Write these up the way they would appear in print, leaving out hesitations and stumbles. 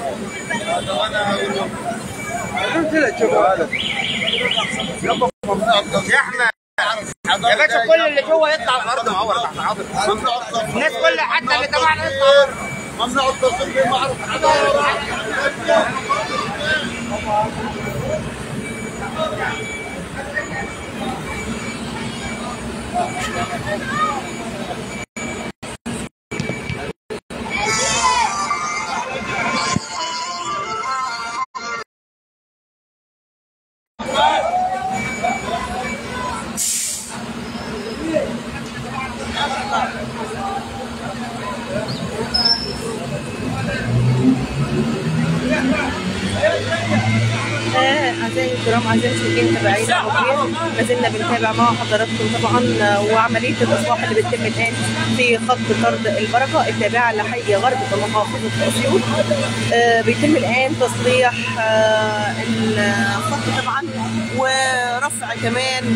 يا احمد يا باشا، كل اللي جوه يطلع على الارض معور تحت حاضر. الناس كلها حتى اللي تبعنا يطلع. ممنوع التصوير بمعرض حضاره. أعزائي الكرام، أعزائي المشاهدين متابعينا ما زلنا بنتابع مع حضراتكم طبعا وعملية الإصلاح اللي بتتم الآن في خط طرد البركة التابعة لحي غرب محافظة أسيوط. بيتم الآن تصليح الخط طبعا ورفع كمان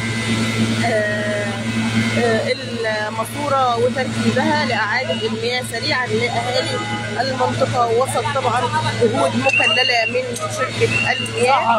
الماسوره وتركيبها لاعاده المياه سريعا لاهالي المنطقه وسط طبعا جهود مكلله من شركه المياه.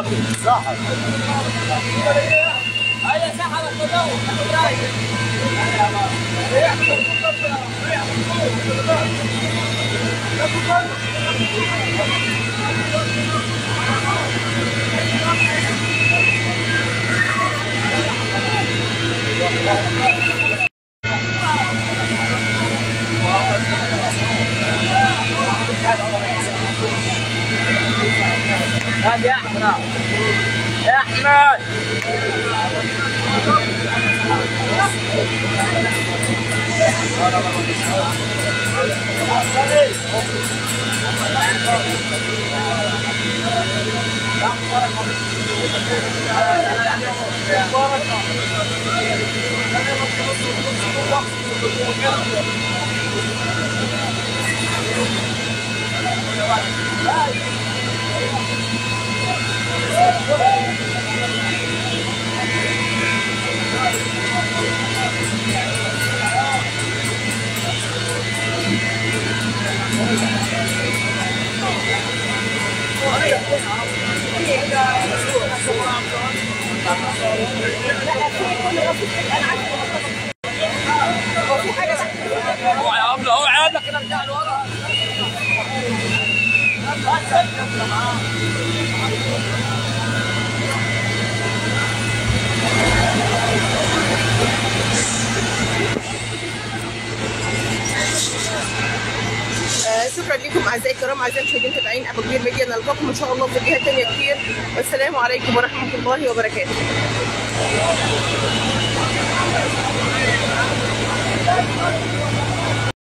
يا احمد يا احمد هو عاد لك كده ارجع لورا. شكرا لكم اعزائي الكرام، اعزائي المشاهدين متابعين ابو كبير ميديا. نلقاكم ان شاء الله في فيديوهات ثانيه كتير، والسلام عليكم ورحمه الله وبركاته.